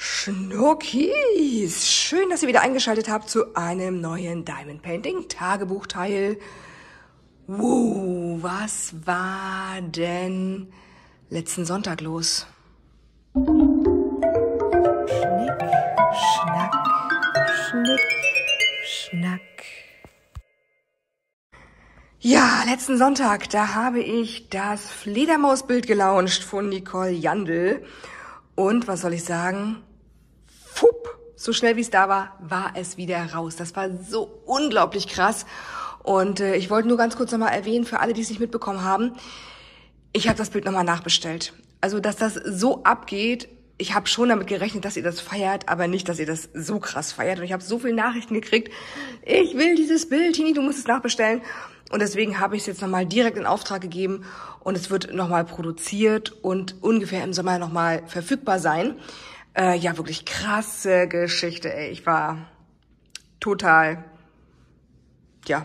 Schnuckis, schön, dass ihr wieder eingeschaltet habt zu einem neuen Diamond Painting Tagebuchteil. Wow, was war denn letzten Sonntag los? Schnick, schnack, schnick, schnack. Ja, letzten Sonntag, da habe ich das Fledermausbild gelauncht von Nicole Jandl. Und was soll ich sagen? Fupp, so schnell wie es da war, war es wieder raus. Das war so unglaublich krass. Und ich wollte nur ganz kurz nochmal erwähnen, für alle, die es nicht mitbekommen haben, ich habe das Bild nochmal nachbestellt. Also, dass das so abgeht, ich habe schon damit gerechnet, dass ihr das feiert, aber nicht, dass ihr das so krass feiert. Und ich habe so viele Nachrichten gekriegt, ich will dieses Bild, Tini, du musst es nachbestellen. Und deswegen habe ich es jetzt nochmal direkt in Auftrag gegeben und es wird nochmal produziert und ungefähr im Sommer nochmal verfügbar sein. Ja, wirklich krasse Geschichte, ey. Ich war total, ja,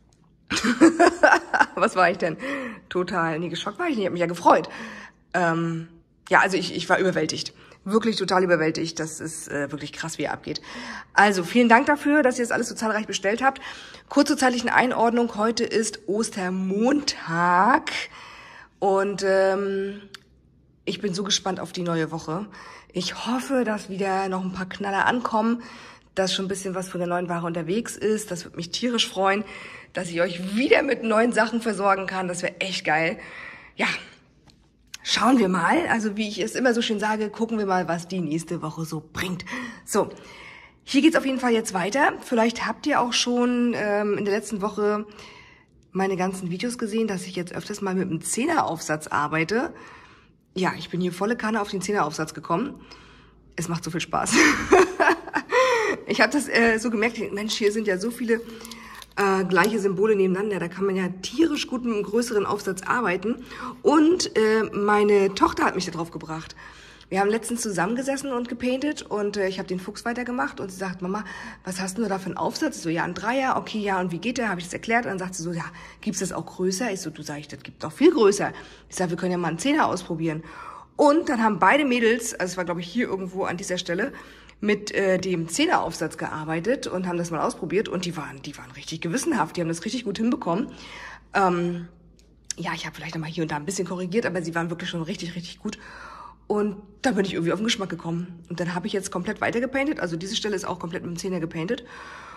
was war ich denn? Total, nee, geschockt war ich nicht, ich habe mich ja gefreut. Ja, also ich war überwältigt. Wirklich total überwältigt. Das ist wirklich krass, wie er abgeht. Also, vielen Dank dafür, dass ihr das alles so zahlreich bestellt habt. Kurz zur zeitlichen Einordnung. Heute ist Ostermontag. Und ich bin so gespannt auf die neue Woche. Ich hoffe, dass wieder noch ein paar Knaller ankommen, dass schon ein bisschen was von der neuen Ware unterwegs ist. Das würde mich tierisch freuen, dass ich euch wieder mit neuen Sachen versorgen kann. Das wäre echt geil. Ja, schauen wir mal. Also wie ich es immer so schön sage, gucken wir mal, was die nächste Woche so bringt. So, hier geht's auf jeden Fall jetzt weiter. Vielleicht habt ihr auch schon in der letzten Woche meine ganzen Videos gesehen, dass ich jetzt öfters mal mit einem 10er-Aufsatz arbeite. Ja, ich bin hier volle Kanne auf den 10er-Aufsatz gekommen. Es macht so viel Spaß. Ich habe das so gemerkt, Mensch, hier sind ja so viele gleiche Symbole nebeneinander. Da kann man ja tierisch gut mit einem größeren Aufsatz arbeiten. Und meine Tochter hat mich da drauf gebracht. Wir haben letztens zusammengesessen und gepaintet und ich habe den Fuchs weitergemacht und sie sagt, Mama, was hast du da für einen Aufsatz? Ich so, ja, ein Dreier, okay, ja, und wie geht der? Habe ich das erklärt und dann sagt sie so, ja, gibt's das auch größer? Ich so, du, sag ich, das gibt noch viel größer. Ich sag, wir können ja mal einen 10er ausprobieren. Und dann haben beide Mädels, also es war glaube ich hier irgendwo an dieser Stelle, mit dem 10er-Aufsatz gearbeitet und haben das mal ausprobiert und die waren richtig gewissenhaft, die haben das richtig gut hinbekommen. Ja, ich habe vielleicht noch mal hier und da ein bisschen korrigiert, aber sie waren wirklich schon richtig gut. Und da bin ich irgendwie auf den Geschmack gekommen. Und dann habe ich jetzt komplett weitergepaintet. Also diese Stelle ist auch komplett mit dem 10er gepaintet.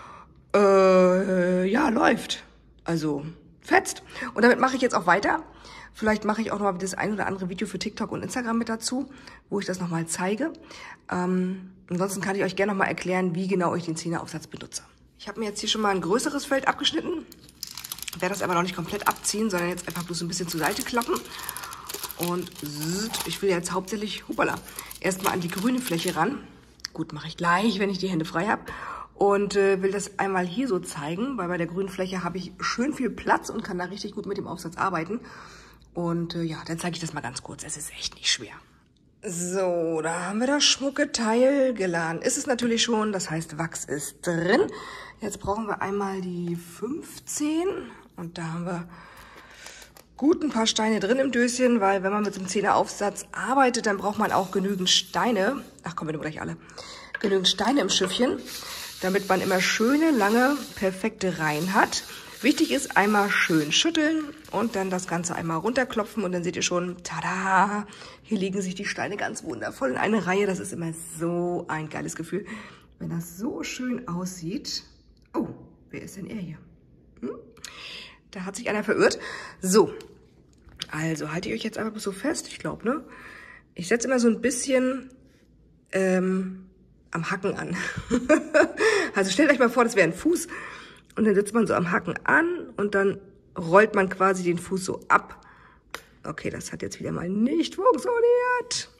Ja, läuft. Also fetzt. Und damit mache ich jetzt auch weiter. Vielleicht mache ich auch noch mal das ein oder andere Video für TikTok und Instagram mit dazu, wo ich das nochmal zeige. Ansonsten kann ich euch gerne nochmal erklären, wie genau ich den 10er-Aufsatz benutze. Ich habe mir jetzt hier schon mal ein größeres Feld abgeschnitten. Werde das aber noch nicht komplett abziehen, sondern jetzt einfach bloß ein bisschen zur Seite klappen. Und ich will jetzt hauptsächlich, erstmal an die grüne Fläche ran. Gut, mache ich gleich, wenn ich die Hände frei habe. Und will das einmal hier so zeigen, weil bei der grünen Fläche habe ich schön viel Platz und kann da richtig gut mit dem Aufsatz arbeiten. Und ja, dann zeige ich das mal ganz kurz. Es ist echt nicht schwer. So, da haben wir das schmucke Teil geladen. Ist es natürlich schon, das heißt Wachs ist drin. Jetzt brauchen wir einmal die 15 und da haben wir gut ein paar Steine drin im Döschen, weil wenn man mit so einem 10er-Aufsatz arbeitet, dann braucht man auch genügend Steine. Ach komm, wir nehmen gleich alle. Genügend Steine im Schiffchen, damit man immer schöne, lange, perfekte Reihen hat. Wichtig ist, einmal schön schütteln und dann das Ganze einmal runterklopfen und dann seht ihr schon, tada, hier legen sich die Steine ganz wundervoll in eine Reihe. Das ist immer so ein geiles Gefühl, wenn das so schön aussieht. Oh, wer ist denn er hier? Da hat sich einer verirrt. So, also haltet ihr euch jetzt einfach so fest, ich glaube, ne? Ich setze immer so ein bisschen am Hacken an. Also stellt euch mal vor, das wäre ein Fuß. Und dann setzt man so am Haken an und dann rollt man quasi den Fuß so ab. Okay, das hat jetzt wieder mal nicht funktioniert.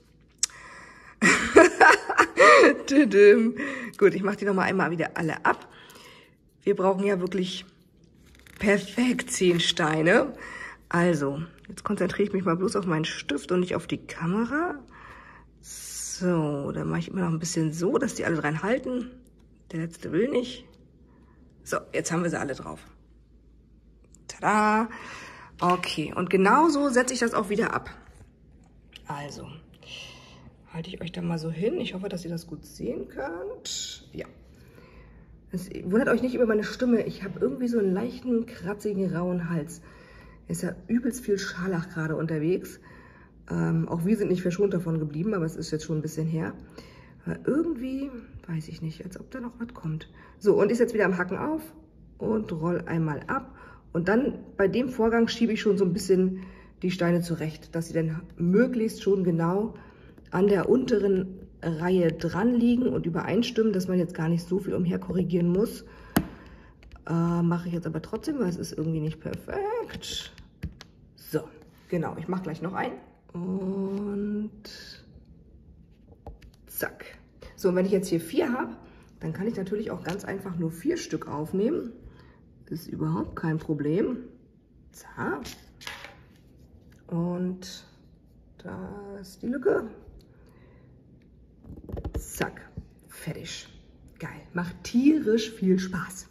Gut, ich mache die nochmal einmal wieder alle ab. Wir brauchen ja wirklich perfekt 10 Steine. Also, jetzt konzentriere ich mich mal bloß auf meinen Stift und nicht auf die Kamera. So, dann mache ich immer noch ein bisschen so, dass die alle dran halten. Der letzte will nicht. So, jetzt haben wir sie alle drauf. Tada! Okay, und genauso setze ich das auch wieder ab. Also, halte ich euch da mal so hin. Ich hoffe, dass ihr das gut sehen könnt. Ja. Wundert euch nicht über meine Stimme. Ich habe irgendwie so einen leichten, kratzigen, rauen Hals. Ist ja übelst viel Scharlach gerade unterwegs. Auch wir sind nicht verschont davon geblieben, aber es ist jetzt schon ein bisschen her. Aber irgendwie, weiß ich nicht, als ob da noch was kommt. So, und ist jetzt wieder am Hacken auf und roll einmal ab. Und dann bei dem Vorgang schiebe ich schon so ein bisschen die Steine zurecht, dass sie dann möglichst schon genau an der unteren Reihe dran liegen und übereinstimmen, dass man jetzt gar nicht so viel umher korrigieren muss. Mache ich jetzt aber trotzdem, weil es ist irgendwie nicht perfekt. So, genau, ich mache gleich noch ein. Und zack. So, und wenn ich jetzt hier 4 habe, dann kann ich natürlich auch ganz einfach nur 4 Stück aufnehmen. Ist überhaupt kein Problem. Zack. Und da ist die Lücke. Zack. Fertig. Geil. Macht tierisch viel Spaß.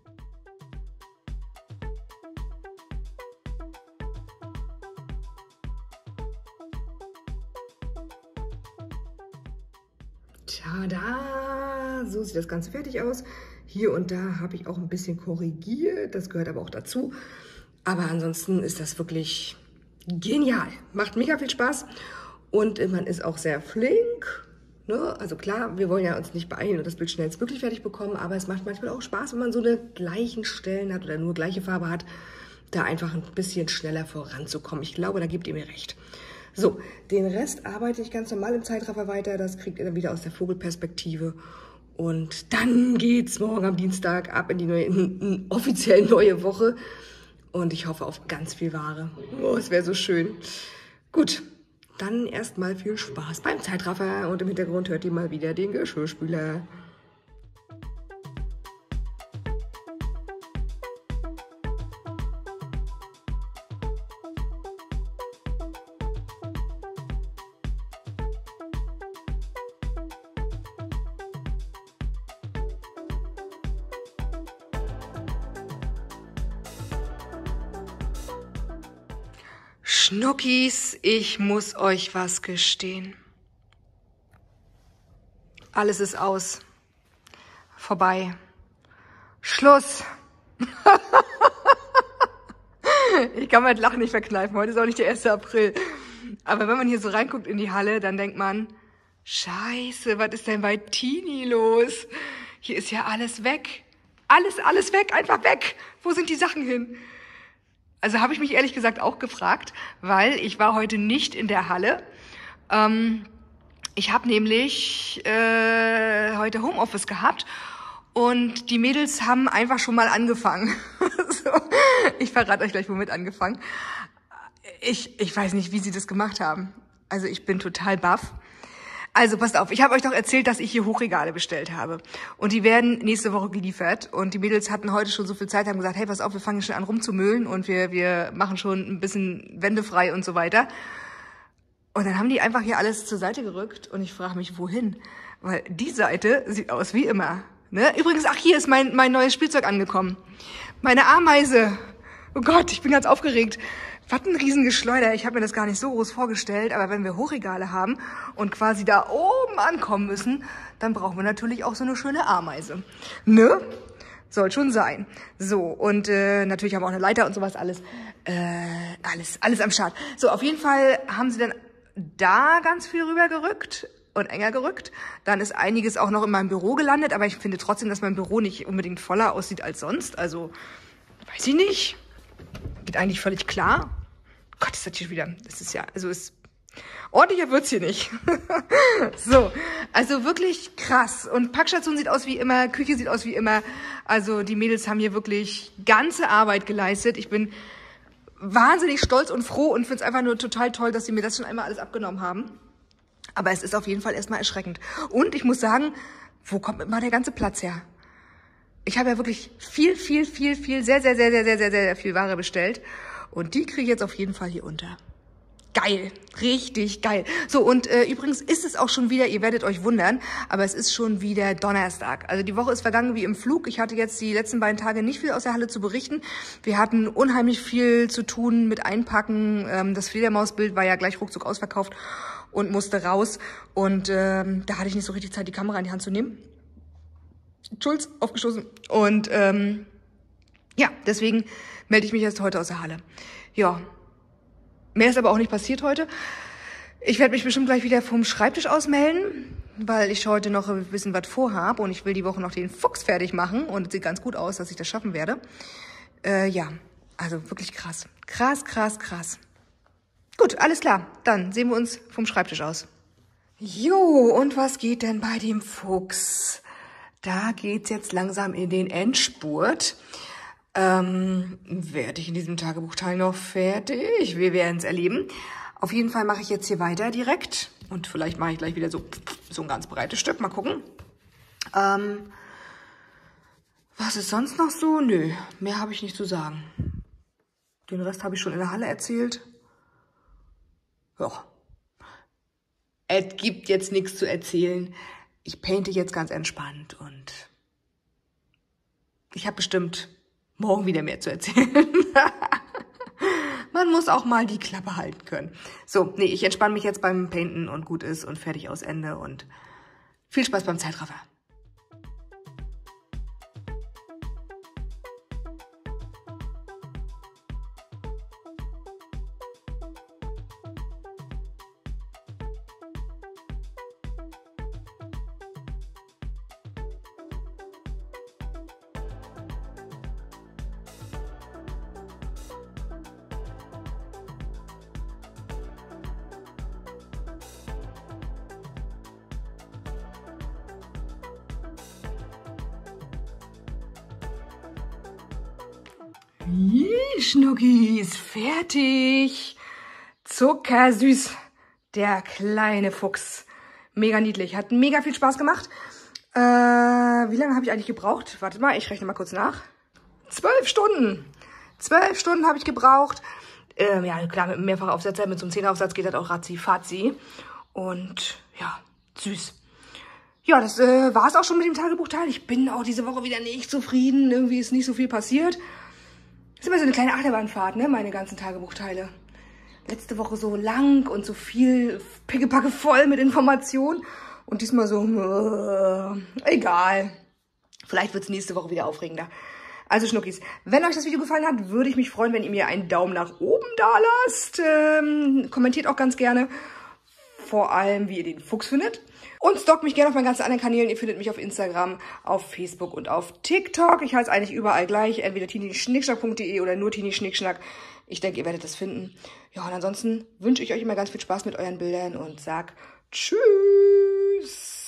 Tada! So sieht das Ganze fertig aus. Hier und da habe ich auch ein bisschen korrigiert. Das gehört aber auch dazu. Aber ansonsten ist das wirklich genial. Macht mega viel Spaß. Und man ist auch sehr flink. Ne? Also klar, wir wollen ja uns nicht beeilen und das Bild schnellstmöglich fertig bekommen. Aber es macht manchmal auch Spaß, wenn man so eine gleichen Stellen hat oder nur gleiche Farbe hat, da einfach ein bisschen schneller voranzukommen. Ich glaube, da gebt ihr mir recht. So, den Rest arbeite ich ganz normal im Zeitraffer weiter. Das kriegt ihr dann wieder aus der Vogelperspektive. Und dann geht's morgen am Dienstag ab in die offiziell neue Woche. Und ich hoffe auf ganz viel Ware. Oh, es wäre so schön. Gut, dann erstmal viel Spaß beim Zeitraffer. Und im Hintergrund hört ihr mal wieder den Geschirrspüler. Schnuckis, ich muss euch was gestehen. Alles ist aus. Vorbei. Schluss. Ich kann mein Lachen nicht verkneifen. Heute ist auch nicht der 1. April. Aber wenn man hier so reinguckt in die Halle, dann denkt man, Scheiße, was ist denn bei Tini los? Hier ist ja alles weg. Alles weg, einfach weg. Wo sind die Sachen hin? Also habe ich mich ehrlich gesagt auch gefragt, weil ich war heute nicht in der Halle. Ich habe nämlich heute Homeoffice gehabt und die Mädels haben einfach schon mal angefangen. So, ich verrate euch gleich, womit angefangen. Ich weiß nicht, wie sie das gemacht haben. Also ich bin total baff. Also passt auf, ich habe euch doch erzählt, dass ich hier Hochregale bestellt habe. Und die werden nächste Woche geliefert. Und die Mädels hatten heute schon so viel Zeit, haben gesagt, hey, pass auf, wir fangen schon an rumzumüllen und wir machen schon ein bisschen Wände frei und so weiter. Und dann haben die einfach hier alles zur Seite gerückt und ich frage mich, wohin? Weil die Seite sieht aus wie immer. Ne? Übrigens, ach, hier ist mein neues Spielzeug angekommen. Meine Ameise. Oh Gott, ich bin ganz aufgeregt. Was ein Riesengeschleuder. Ich habe mir das gar nicht so groß vorgestellt, aber wenn wir Hochregale haben und quasi da oben ankommen müssen, dann brauchen wir natürlich auch so eine schöne Ameise. Ne? Soll schon sein. So, und natürlich haben wir auch eine Leiter und sowas, alles am Start. So, auf jeden Fall haben sie dann da ganz viel rübergerückt und enger gerückt. Dann ist einiges auch noch in meinem Büro gelandet, aber ich finde trotzdem, dass mein Büro nicht unbedingt voller aussieht als sonst. Also, weiß ich nicht. Geht eigentlich völlig klar. Gott, ist das hier wieder. Das ist ja, also ist ordentlicher wird's hier nicht. So, also wirklich krass. Und Packstation sieht aus wie immer, Küche sieht aus wie immer. Also die Mädels haben hier wirklich ganze Arbeit geleistet. Ich bin wahnsinnig stolz und froh und finde es einfach nur total toll, dass sie mir das schon einmal alles abgenommen haben. Aber es ist auf jeden Fall erstmal erschreckend. Und ich muss sagen, wo kommt immer der ganze Platz her? Ich habe ja wirklich viel, sehr viel Ware bestellt. Und die kriege ich jetzt auf jeden Fall hier unter. Geil, richtig geil. So, und übrigens ist es auch schon wieder, ihr werdet euch wundern, aber es ist schon wieder Donnerstag. Also die Woche ist vergangen wie im Flug. Ich hatte jetzt die letzten beiden Tage nicht viel aus der Halle zu berichten. Wir hatten unheimlich viel zu tun mit Einpacken. Das Fledermausbild war ja gleich ruckzuck ausverkauft. und musste raus. Und da hatte ich nicht so richtig Zeit, die Kamera in die Hand zu nehmen. Schulz, aufgestoßen. Und ja, deswegen melde ich mich jetzt heute aus der Halle. Ja, mehr ist aber auch nicht passiert heute. Ich werde mich bestimmt gleich wieder vom Schreibtisch aus melden, weil ich heute noch ein bisschen was vorhabe und ich will die Woche noch den Fuchs fertig machen und es sieht ganz gut aus, dass ich das schaffen werde. Ja, also wirklich krass. Krass, krass, krass. Gut, alles klar. Dann sehen wir uns vom Schreibtisch aus. Jo, und was geht denn bei dem Fuchs? Da geht's jetzt langsam in den Endspurt. Werde ich in diesem Tagebuchteil noch fertig? Wir werden es erleben. Auf jeden Fall mache ich jetzt hier weiter direkt. Und vielleicht mache ich gleich wieder so ein ganz breites Stück. Mal gucken. Was ist sonst noch so? Nö, mehr habe ich nicht zu sagen. Den Rest habe ich schon in der Halle erzählt. Ja. Es gibt jetzt nichts zu erzählen. Ich painte jetzt ganz entspannt und ich habe bestimmt morgen wieder mehr zu erzählen. Man muss auch mal die Klappe halten können. So, nee, ich entspanne mich jetzt beim Painten und gut ist und fertig aus Ende und viel Spaß beim Zeitraffer. Schnuckis, fertig. Zuckersüß. Der kleine Fuchs. Mega niedlich. Hat mega viel Spaß gemacht. Wie lange habe ich eigentlich gebraucht? Wartet mal, ich rechne mal kurz nach. 12 Stunden. 12 Stunden habe ich gebraucht. Ja, klar, mit einem Mehrfachaufsetzer, mit so einem 10er-Aufsatz geht das auch ratzi-fatzi. Und ja, süß. Ja, das war es auch schon mit dem Tagebuchteil. Ich bin auch diese Woche wieder nicht zufrieden. Irgendwie ist nicht so viel passiert. Das ist immer so eine kleine Achterbahnfahrt, ne, meine ganzen Tagebuchteile. Letzte Woche so lang und so viel pickepacke voll mit Informationen. Und diesmal so, egal. Vielleicht wird's nächste Woche wieder aufregender. Also Schnuckis, wenn euch das Video gefallen hat, würde ich mich freuen, wenn ihr mir einen Daumen nach oben da lasst. Kommentiert auch ganz gerne. Vor allem, wie ihr den Fuchs findet. Und stalkt mich gerne auf meinen ganzen anderen Kanälen. Ihr findet mich auf Instagram, auf Facebook und auf TikTok. Ich heiße eigentlich überall gleich. Entweder tinischnickschnack.de oder nur tinischnickschnack. Ich denke, ihr werdet das finden. Ja, und ansonsten wünsche ich euch immer ganz viel Spaß mit euren Bildern und sag Tschüss.